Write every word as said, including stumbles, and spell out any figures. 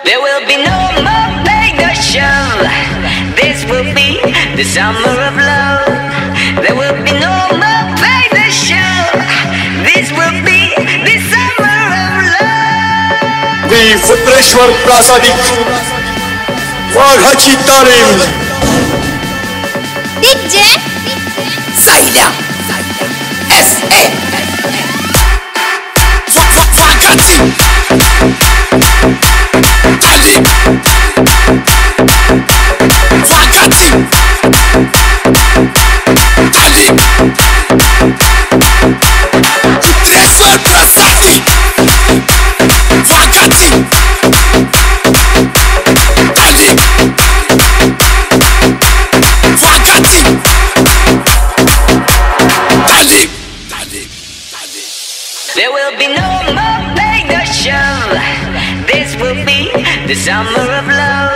There will be no more pain or shove. This will be the summer of love. There will be no more pain or shove. This will be the summer of love. The Putreshwar Prasadik Waghachi Talim D J Saylya S A Waghachi Talim Waghachi Talim Putreshwar Prasadik Waghachi Talim Waghachi Talim There will be no more pain or shove. This will be the summer of love.